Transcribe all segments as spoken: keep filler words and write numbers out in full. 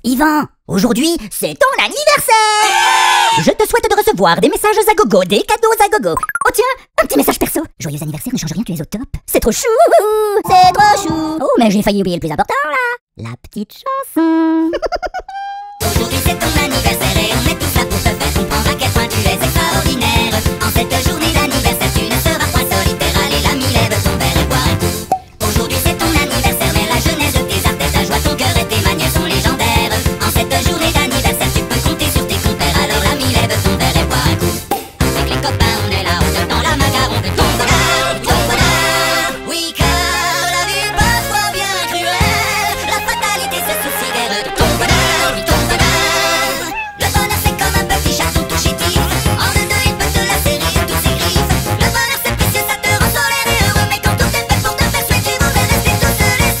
Yvan, aujourd'hui, c'est ton anniversaire! Je te souhaite de recevoir des messages à gogo, des cadeaux à gogo. Oh tiens, un petit message perso. Joyeux anniversaire, ne change rien, tu es au top. C'est trop chou! C'est trop chou! Oh, mais j'ai failli oublier le plus important, là. La petite chanson. Aujourd'hui c'est ton anniversaire et on est tous là pour te faire comprendre à quel point tu es extraordinaire. En cette journée d'anniversaire tu ne seras point solitaire. Allez l'ami, lève ton verre et bois un coup. Aujourd'hui c'est ton anniversaire mais la jeunesse de tes arts, ta joie, ton cœur et tes manières sont légendaires. En cette journée d'anniversaire tu peux compter sur tes compères. Alors l'ami, lève ton verre et bois un coup. Avec les copains on est là, on te tend la main car on veut ton bonheur, ton bonheur. Oui car la vie est parfois bien cruelle. La fatalité se soucie de ton bonheur, oui ton bonheur. Le bonheur c'est comme un petit chaton tout chétif. En un deux il peut te lacérer toutes ses griffes. Le bonheur c'est précieux, ça te rend solaire et heureux. Mais quand tout est fait pour te faire souhaiter, tu voudrais rester tout seul et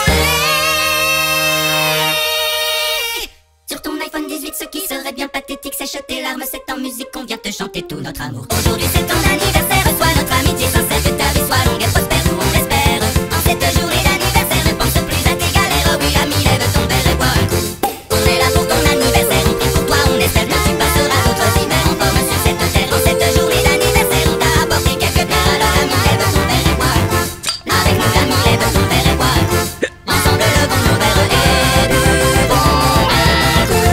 scroller. Sur ton iPhone dix-huit, ce qui serait bien pathétique, sèche tes larmes, c'est en musique qu'on vient te chanter tout notre amour. Aujourd'hui c'est ton anniversaire, reçois notre amitié sincère, que ta vie soit longue et prospère, nous on l'espère. En cette journée d'anniversaire, ne pense plus à tes galères. Oh oui ami, lève ton verre et bois un coup. On est là pour ton anniversaire, on prie pour toi, on espère que tu passeras d'autres hivers en forme sur cette terre. En cette journée d'anniversaire, on t'a apporté quelques bières. Alors ami, lève ton verre et bois un coup. Avec nous ami, lève ton verre et bois un coup. Ensemble levons nos verres et buvons un coup.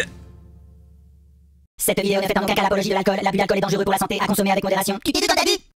Cette vidéo ne fait en aucun cas l'apologie de l'alcool. L'abus d'alcool est dangereux pour la santé, à consommer avec modération. Tu t'es dans ta vie.